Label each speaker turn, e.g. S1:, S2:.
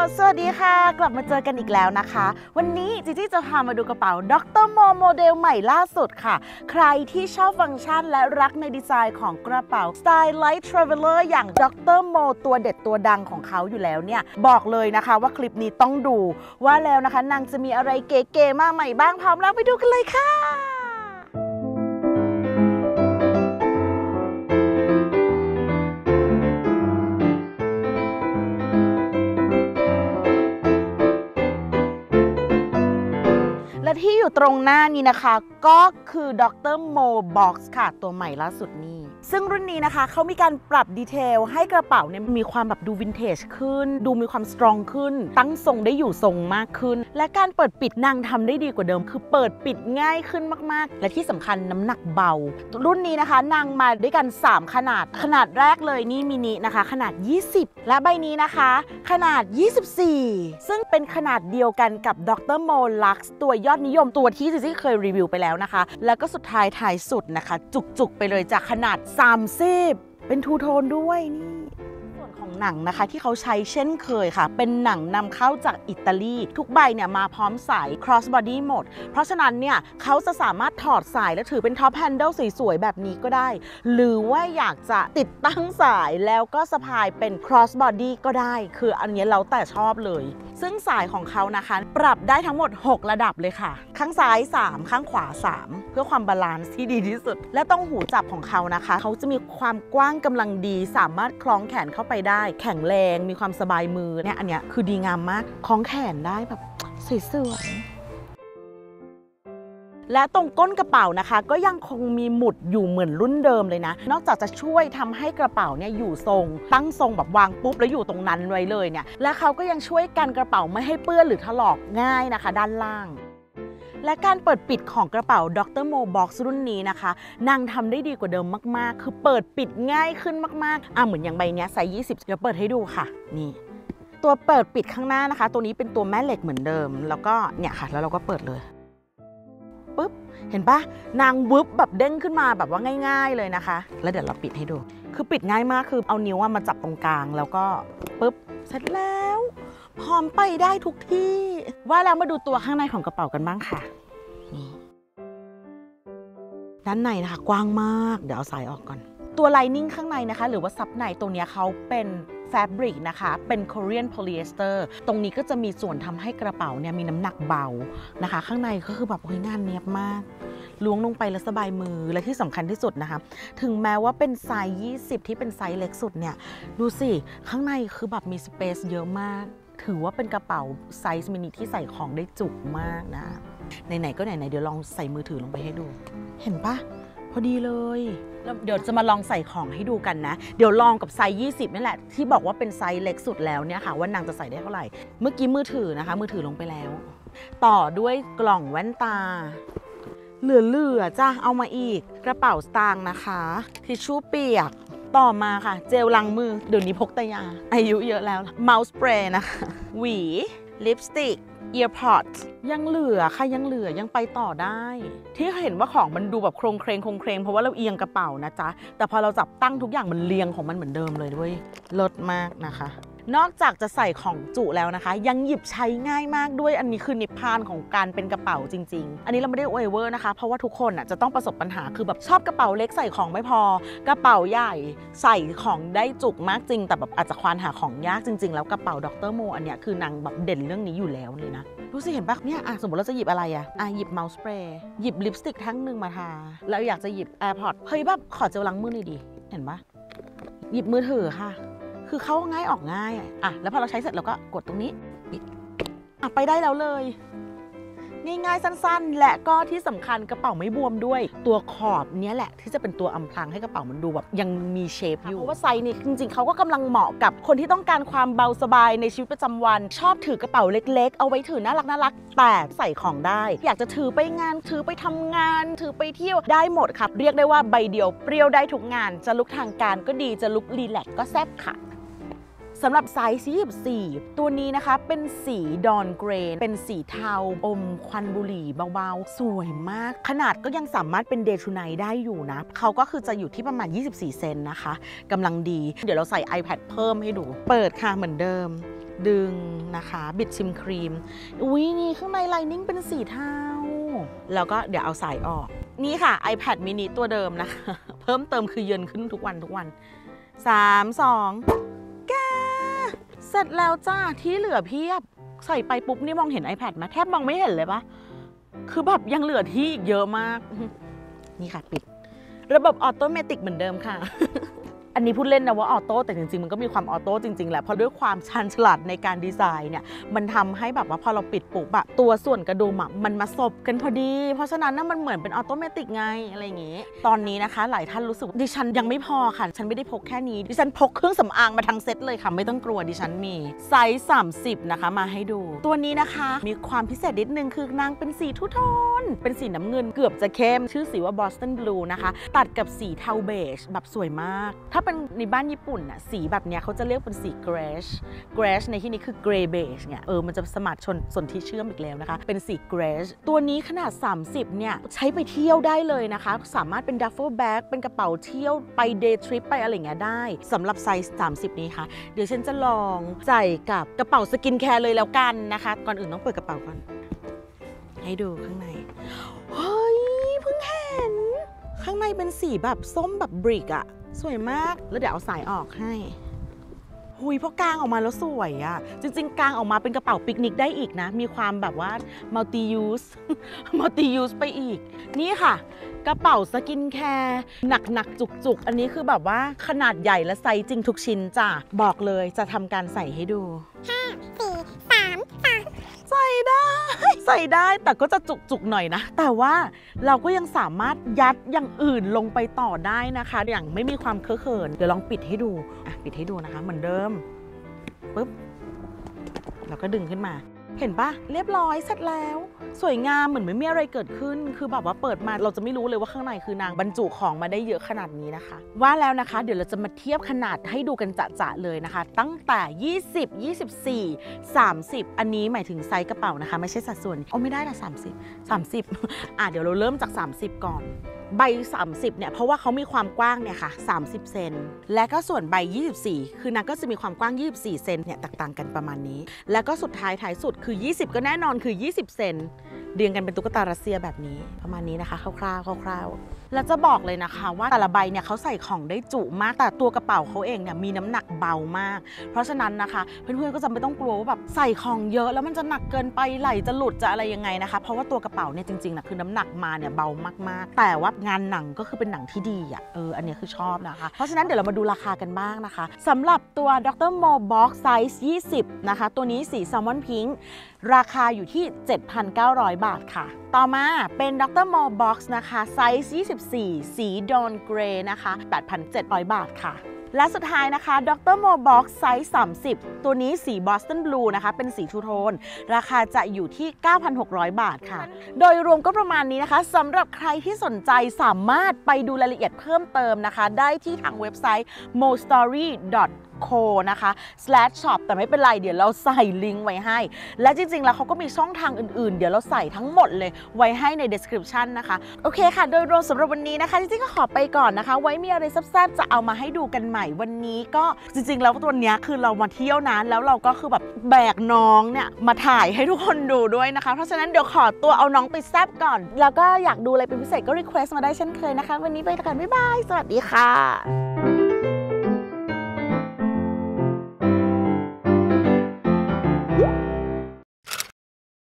S1: สวัสดีค่ะกลับมาเจอกันอีกแล้วนะคะวันนี้จีจี้จะพามาดูกระเป๋าดร.โมโมเดลใหม่ล่าสุดค่ะใครที่ชอบฟังก์ชันและรักในดีไซน์ของกระเป๋า Stylight Traveler อย่างดร.โมตัวเด็ดตัวดังของเขาอยู่แล้วเนี่ยบอกเลยนะคะว่าคลิปนี้ต้องดูว่าแล้วนะคะนางจะมีอะไรเก๋ๆมาใหม่บ้างพร้อมแล้วไปดูกันเลยค่ะและที่อยู่ตรงหน้านี้นะคะก็คือดร.โมบ็อกซ์ค่ะตัวใหม่ล่าสุดนี้ซึ่งรุ่นนี้นะคะเขามีการปรับดีเทลให้กระเป๋าเนี่ยมีความแบบดูวินเทจขึ้นดูมีความสตรองขึ้นตั้งทรงได้อยู่ทรงมากขึ้นและการเปิดปิดนางทำได้ดีกว่าเดิมคือเปิดปิดง่ายขึ้นมากๆและที่สำคัญน้ำหนักเบารุ่นนี้นะคะนางมาด้วยกัน3ขนาดแรกเลยนี่มินินะคะขนาด20และใบนี้นะคะขนาด24ซึ่งเป็นขนาดเดียวกันกับดร.โมลักซ์ตัวยอดนิยมตัวที่จีเคยรีวิวไปแล้วนะคะแล้วก็สุดท้ายสุดนะคะจุกๆไปเลยจากขนาด30เป็นทูโทนด้วยนี่ส่วนของหนังนะคะที่เขาใช้เช่นเคยค่ะเป็นหนังนำเข้าจากอิตาลีทุกใบเนี่ยมาพร้อมสาย cross body หมดเพราะฉะนั้นเนี่ยเขาจะสามารถถอดสายและถือเป็น top handle สวยๆแบบนี้ก็ได้หรือว่าอยากจะติดตั้งสายแล้วก็สะพายเป็น cross body ก็ได้คืออันนี้เราแต่ชอบเลยซึ่งสายของเขานะคะปรับได้ทั้งหมด6ระดับเลยค่ะข้างซ้าย3ข้างขวา3เพื่อความบาลานซ์ที่ดีที่สุดและตรงหูจับของเขานะคะเขาจะมีความกว้างกำลังดีสามารถคล้องแขนเข้าไปได้แข็งแรงมีความสบายมือเนี่ยอันเนี้ยคือดีงามมากคล้องแขนได้แบบสวยๆและตรงก้นกระเป๋านะคะก็ยังคงมีหมุดอยู่เหมือนรุ่นเดิมเลยนะนอกจากจะช่วยทำให้กระเป๋าเนี่ยอยู่ทรงตั้งทรงแบบวางปุ๊บแล้วอยู่ตรงนั้นไว้เลยเนี่ยและเขาก็ยังช่วยกันกระเป๋าไม่ให้เปื้อนหรือถลอกง่ายนะคะด้านล่างและการเปิดปิดของกระเป๋าดร.โมบ็อกซ์รุ่นนี้นะคะนางทำได้ดีกว่าเดิมมากๆคือเปิดปิดง่ายขึ้นมากๆเหมือนอย่างใบนี้ไซส์20เดี๋ยวเปิดให้ดูค่ะนี่ตัวเปิดปิดข้างหน้านะคะตัวนี้เป็นตัวแม่เหล็กเหมือนเดิมแล้วก็เนี่ยค่ะแล้วเราก็เปิดเลยปุ๊บเห็นปะนางวึบแบบเด้งขึ้นมาแบบว่าง่ายๆเลยนะคะแล้วเดี๋ยวเราปิดให้ดูคือปิดง่ายมากคือเอานิ้วมาจับตรงกลางแล้วก็ปุ๊บเสร็จแล้วพร้อมไปได้ทุกที่ว่าแล้วมาดูตัวข้างในของกระเป๋ากันบ้างค่ะนี่ด้านในนะคะกว้างมากเดี๋ยวเอาสายออกก่อนตัวไลนิ่งข้างในนะคะหรือว่าซับในตรงนี้เขาเป็นแฟบริกนะคะเป็น Korean polyester ตรงนี้ก็จะมีส่วนทำให้กระเป๋าเนี่ยมีน้ำหนักเบานะคะข้างในก็คือแบบโอ้ยงานเนียบมากล้วงลงไปแล้วสบายมือและที่สำคัญที่สุดนะคะถึงแม้ว่าเป็นไซส์20ที่เป็นไซส์เล็กสุดเนี่ยดูสิข้างในคือแบบมีสเปซเยอะมากถือว่าเป็นกระเป๋าไซส์มินิที่ใส่ของได้จุกมากนะไหนๆก็ไหนๆเดี๋ยวลองใส่มือถือลงไปให้ดูเห็นปะพอดีเลยแล้วเดี๋ยวจะมาลองใส่ของให้ดูกันนะเดี๋ยวลองกับไซส์20นี่แหละที่บอกว่าเป็นไซส์เล็กสุดแล้วเนี่ยค่ะว่านางจะใส่ได้เท่าไหร่เมื่อกี้มือถือนะคะมือถือลงไปแล้วต่อด้วยกล่องแว่นตาเหลือจ้ะเอามาอีกกระเป๋าสตางค์นะคะทิชชู่เปียกต่อมาค่ะเจลล้างมือเดี๋ยวนี้พกแต่ยาอายุเยอะแล้วเมาส์สเปรย์นะคะหวีลิปสติกearpods ยังเหลือค่ะยังเหลือยังไปต่อได้ที่เห็นว่าของมันดูแบบโครงเครงเพราะว่าเราเอียงกระเป๋านะจ๊ะแต่พอเราจับตั้งทุกอย่างมันเรียงของมันเหมือนเดิมเลยด้วยเลิศมากนะคะนอกจากจะใส่ของจุแล้วนะคะยังหยิบใช้ง่ายมากด้วยอันนี้คือนิพพานของการเป็นกระเป๋าจริงๆอันนี้เราไม่ได้อวยเวอร์นะคะเพราะว่าทุกคนจะต้องประสบปัญหาคือแบบชอบกระเป๋าเล็กใส่ของไม่พอกระเป๋าใหญ่ใส่ของได้จุกมากจริงแต่แบบอาจจะควานหาของยากจริงๆแล้วกระเป๋าดร.โมอันเนี้ยคือนางแบบเด่นเรื่องนี้อยู่แล้วเลยนะดูสิเห็นปะเนี่ยสมมติเราจะหยิบอะไรหยิบเมาส์สเปรย์หยิบลิปสติกแท่งหนึ่งมาทาแล้วอยากจะหยิบ AirPods เฮ้ยแบบขอเจลล้างมือหน่อยดิเห็นปะหยิบมือถือค่ะคือเข้าง่ายออกง่ายแล้วพอเราใช้เสร็จเราก็กดตรงนี้ปิดไปได้แล้วเลยง่ายๆสั้นๆและก็ที่สำคัญกระเป๋าไม่บวมด้วยตัวขอบเนี้ยแหละที่จะเป็นตัวอำพรางให้กระเป๋ามันดูแบบยังมีเชฟอยู่เพราะว่าไซส์นี้จริงๆเขาก็กำลังเหมาะกับคนที่ต้องการความเบาสบายในชีวิตประจำวันชอบถือกระเป๋าเล็กๆเอาไว้ถือน่ารักแต่ใส่ของได้อยากจะถือไปงานถือไปทำงานถือไปเที่ยวได้หมดครับเรียกได้ว่าใบเดียวเปรี้ยวได้ทุกงานจะลุคทางการก็ดีจะลุครีแลกซ์ก็แซ่บค่ะสำหรับไซส์24ตัวนี้นะคะเป็นสีดอนเกรนเป็นสีเทาอมควันบุหรี่เบาๆสวยมากขนาดก็ยังสามารถเป็นเดย์ทูไนท์ได้อยู่นะเขาก็คือจะอยู่ที่ประมาณ24เซนนะคะกำลังดีเดี๋ยวเราใส่ iPad เพิ่มให้ดูเปิดค่ะเหมือนเดิมดึงนะคะบิดชิมครีมอุ้ยนี่ข้างในไลนิ่งเป็นสีเทาแล้วก็เดี๋ยวเอาสายออกนี่ค่ะ iPad mini ตัวเดิมนะคะเพิ่มเติมคือเยินขึ้นทุกวัน3 2แกเสร็จแล้วจ้าที่เหลือเพียบใส่ไปปุ๊บนี่มองเห็น iPad ไหมแทบมองไม่เห็นเลยปะคือแบบยังเหลือที่อีกเยอะมากนี่ค่ะปิดระบบออโตเมติกเหมือนเดิมค่ะ อันนี้พูดเล่นนะว่าออโต้แต่จริงๆมันก็มีความออโต้จริงๆแหละเพราะด้วยความชันฉลาดในการดีไซน์เนี่ยมันทำให้แบบว่าพอเราปิดปุ๊บอะตัวส่วนกระดุมอะมันมาสบกันพอดีเพราะฉะนั้นมันเหมือนเป็นออโตเมติกไงอะไรอย่างงี้ตอนนี้นะคะหลายท่านรู้สึกดิฉันยังไม่พอค่ะฉันไม่ได้พกแค่นี้ดิฉันพกเครื่องสำอางมาทั้งเซตเลยค่ะไม่ต้องกลัวดิฉันมีไซส์30นะคะมาให้ดูตัวนี้นะคะมีความพิเศษนิดนึงคือนางเป็นสีทูโทนเป็นสีน้ำเงินเกือบจะเข้มชื่อสีว่า Boston Blue นะคะตัดกับสีเทาเบจแบบสวยมากถ้าเป็นในบ้านญี่ปุ่นน่ะสีแบบเนี้ยเขาจะเรียกเป็นสี Grash ในที่นี้คือ Gray Beige เนี่ยมันจะสมานส่วนที่เชื่อมอีกแล้วนะคะเป็นสี Grash ตัวนี้ขนาด30เนี่ยใช้ไปเที่ยวได้เลยนะคะสามารถเป็น duffel bag เป็นกระเป๋าเที่ยวไป day trip ไปอะไรเงี้ยได้สำหรับไซส์30นี้ค่ะเดี๋ยวฉันจะลองใส่กับกระเป๋าสกินแคร์เลยแล้วกันนะคะก่อนอื่นต้องเปิดกระเป๋าก่อนให้ดูข้างในเฮ้ยเพิ่งเห็นข้างในเป็นสีแบบส้มแบบบริกอะสวยมากแล้วเดี๋ยวเอาสายออกให้หุยพอกางออกมาแล้วสวยอะจริงๆกางออกมาเป็นกระเป๋าปิกนิกได้อีกนะมีความแบบว่า multi use ไปอีกนี่ค่ะกระเป๋าสกินแคร์หนักจุกๆอันนี้คือแบบว่าขนาดใหญ่และไซส์จริงทุกชิ้นจ้ะบอกเลยจะทำการใส่ให้ดู5 4 3 2ใส่ได้แต่ก็จะจุกๆหน่อยนะแต่ว่าเราก็ยังสามารถยัดอย่างอื่นลงไปต่อได้นะคะอย่างไม่มีความเคอะเขินเดี๋ยวลองปิดให้ดูปิดให้ดูนะคะเหมือนเดิมปึ๊บแล้วก็ดึงขึ้นมาเห็นปะเรียบร้อยเสร็จแล้วสวยงามเหมือนไม่มีอะไรเกิดขึ้นคือแบบว่าเปิดมาเราจะไม่รู้เลยว่าข้างในคือนางบรรจุของมาได้เยอะขนาดนี้นะคะว่าแล้วนะคะเดี๋ยวเราจะมาเทียบขนาดให้ดูกันจะๆเลยนะคะตั้งแต่20 24 30อันนี้หมายถึงไซส์กระเป๋านะคะไม่ใช่สัดส่วนไม่ได้นะ30เดี๋ยวเราเริ่มจาก30ก่อนใบ30เนี่ยเพราะว่าเขามีความกว้างเนี่ยค่ะ30เซนและก็ส่วนใบ24คือนางก็จะมีความกว้าง24เซนเนี่ยต่างกันประมาณนี้แล้วก็สุดท้ายสุดคือ20ก็แน่นอนคือ20เซนเรียงกันเป็นตุ๊กตารัสเซียแบบนี้ประมาณนี้นะคะคร่าวๆแล้วจะบอกเลยนะคะว่าแต่ละใบเนี่ยเขาใส่ของได้จุมากแต่ตัวกระเป๋าเขาเองเนี่ยมีน้ำหนักเบามากเพราะฉะนั้นนะคะเพื่อนๆก็จะไม่ต้องกลัวว่าแบบใส่ของเยอะแล้วมันจะหนักเกินไปไหลจะหลุดจะอะไรยังไงนะคะเพราะว่าตัวกระเป๋าเนี่ยจริงๆนะคือน้ำหนักมาเนี่ยเบามากๆแต่ว่างานหนังก็คือเป็นหนังที่ดีอันนี้คือชอบนะคะเพราะฉะนั้นเดี๋ยวเรามาดูราคากันบ้างนะคะสำหรับตัว Dr. Mo Box Size 20นะคะตัวนี้สี Salmon Pink ราคาอยู่ที่ 7,900 บาทค่ะต่อมาเป็น Dr. Mo Box นะคะไซส์24สีดอนเกรย์นะคะ 8,700 บาทค่ะและสุดท้ายนะคะ Dr. Mo Box ไซส์30ตัวนี้สี Boston Blue นะคะเป็นสีทูโทนราคาจะอยู่ที่ 9,600 บาทค่ะโดยรวมก็ประมาณนี้นะคะสำหรับใครที่สนใจสามารถไปดูรายละเอียดเพิ่มเติมนะคะได้ที่ทางเว็บไซต์ mostory.co นะคะ /shop แต่ไม่เป็นไรเดี๋ยวเราใส่ลิงก์ไว้ให้และจริงๆแล้วเขาก็มีช่องทางอื่นๆเดี๋ยวเราใส่ทั้งหมดเลยไว้ให้ใน description นะคะโอเคค่ะโดยรวมสำหรับวันนี้นะคะจริงๆก็ขอไปก่อนนะคะไว้มีอะไรแซ่บๆจะเอามาให้ดูกันใหม่วันนี้ก็จริงๆแล้วตัวเนี้ยคือเรามาเที่ยวนะแล้วเราก็คือแบบแบกน้องเนี่ยมาถ่ายให้ทุกคนดูด้วยนะคะเพราะฉะนั้นเดี๋ยวขอตัวเอาน้องไปแซ่บก่อนแล้วก็อยากดูอะไรเป็นพิเศษก็ request มาได้เช่นเคยนะคะวันนี้ไปกันบ๊ายบายสวัสดีค่ะ